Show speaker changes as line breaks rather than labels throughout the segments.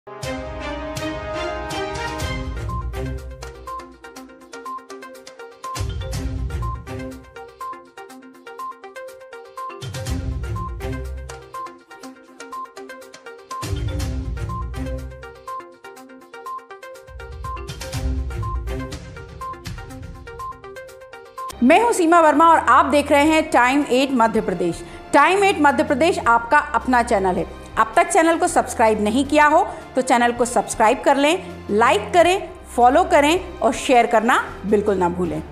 मैं हूं सीमा वर्मा और आप देख रहे हैं टाइम 8 मध्य प्रदेश। टाइम 8 मध्य प्रदेश आपका अपना चैनल है। अब तक चैनल को सब्सक्राइब नहीं किया हो तो चैनल को सब्सक्राइब कर लें, लाइक करें, फॉलो करें और शेयर करना बिल्कुल ना भूलें।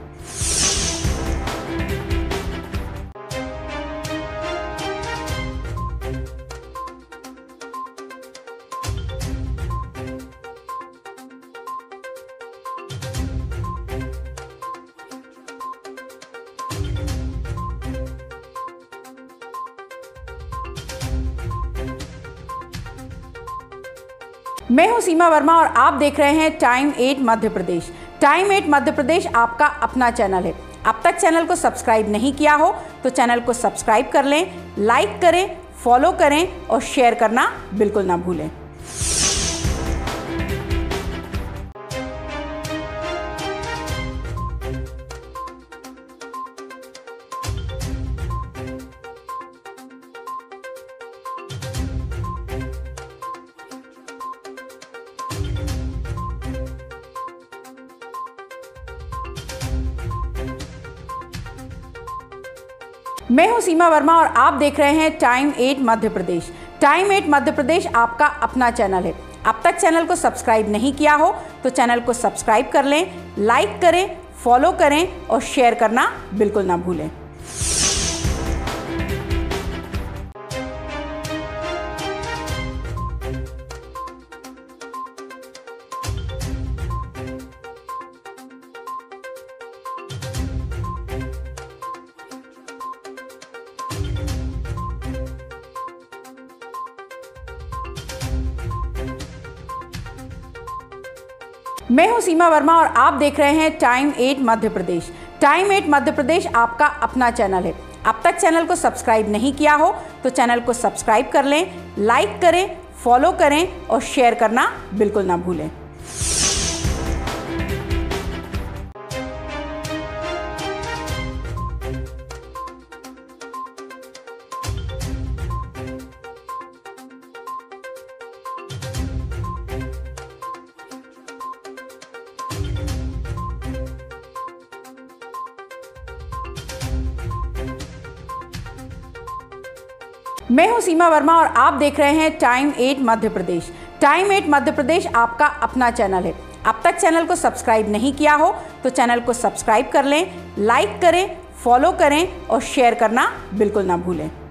मैं हूं सीमा वर्मा और आप देख रहे हैं टाइम 8 मध्य प्रदेश। टाइम 8 मध्य प्रदेश आपका अपना चैनल है। अब तक चैनल को सब्सक्राइब नहीं किया हो तो चैनल को सब्सक्राइब कर लें, लाइक करें, फॉलो करें और शेयर करना बिल्कुल ना भूलें। मैं हूं सीमा वर्मा और आप देख रहे हैं टाइम 8 मध्य प्रदेश। टाइम 8 मध्य प्रदेश आपका अपना चैनल है। अब तक चैनल को सब्सक्राइब नहीं किया हो तो चैनल को सब्सक्राइब कर लें, लाइक करें, फॉलो करें और शेयर करना बिल्कुल ना भूलें। मैं हूं सीमा वर्मा और आप देख रहे हैं टाइम 8 मध्य प्रदेश। टाइम 8 मध्य प्रदेश आपका अपना चैनल है। अब तक चैनल को सब्सक्राइब नहीं किया हो तो चैनल को सब्सक्राइब कर लें, लाइक करें, फॉलो करें और शेयर करना बिल्कुल ना भूलें। मैं हूं सीमा वर्मा और आप देख रहे हैं टाइम 8 मध्य प्रदेश। टाइम 8 मध्य प्रदेश आपका अपना चैनल है। अब तक चैनल को सब्सक्राइब नहीं किया हो तो चैनल को सब्सक्राइब कर लें, लाइक करें, फॉलो करें और शेयर करना बिल्कुल ना भूलें।